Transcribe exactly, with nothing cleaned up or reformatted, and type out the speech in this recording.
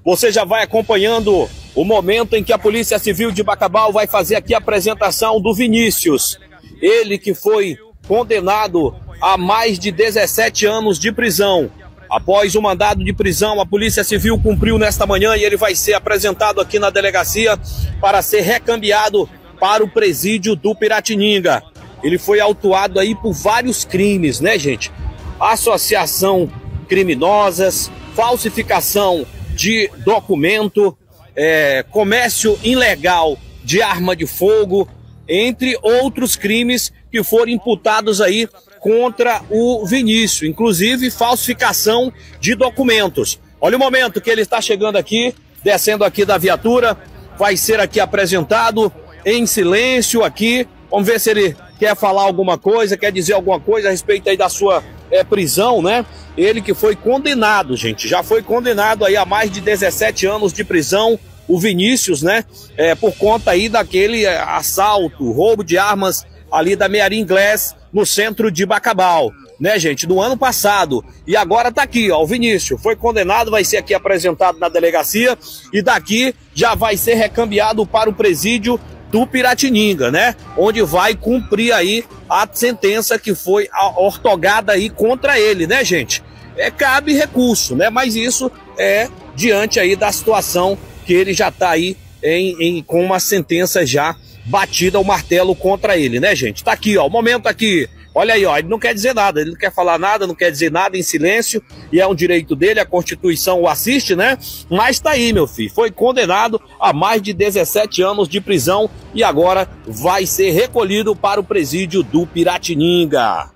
você já vai acompanhando o momento em que a Polícia Civil de Bacabal vai fazer aqui a apresentação do Vinícius. Ele que foi condenado a mais de dezessete anos de prisão. Após o mandado de prisão, a Polícia Civil cumpriu nesta manhã e ele vai ser apresentado aqui na delegacia para ser recambiado para o presídio do Piratininga. Ele foi autuado aí por vários crimes, né, gente? Associação criminosas, falsificação de documento, é, comércio ilegal de arma de fogo, entre outros crimes que foram imputados aí contra o Vinícius, inclusive falsificação de documentos. Olha o momento que ele está chegando aqui, descendo aqui da viatura, vai ser aqui apresentado em silêncio aqui. Vamos ver se ele quer falar alguma coisa, quer dizer alguma coisa a respeito aí da sua é, prisão, né? Ele que foi condenado, gente, já foi condenado aí a mais de dezessete anos de prisão, o Vinícius, né? É, por conta aí daquele assalto, roubo de armas ali da Mearim Glass, no centro de Bacabal, né, gente, do ano passado. E agora tá aqui, ó, o Vinícius foi condenado, vai ser aqui apresentado na delegacia e daqui já vai ser recambiado para o presídio do Piratininga, né, onde vai cumprir aí a sentença que foi ortogada aí contra ele, né, gente. É, cabe recurso, né, mas isso é diante aí da situação que ele já tá aí em, em, com uma sentença já batida o martelo contra ele, né, gente? Tá aqui, ó, o momento aqui. Olha aí, ó, ele não quer dizer nada, ele não quer falar nada, não quer dizer nada, em silêncio, e é um direito dele, a Constituição o assiste, né? Mas tá aí, meu filho, foi condenado a mais de dezessete anos de prisão e agora vai ser recolhido para o presídio do Piratininga.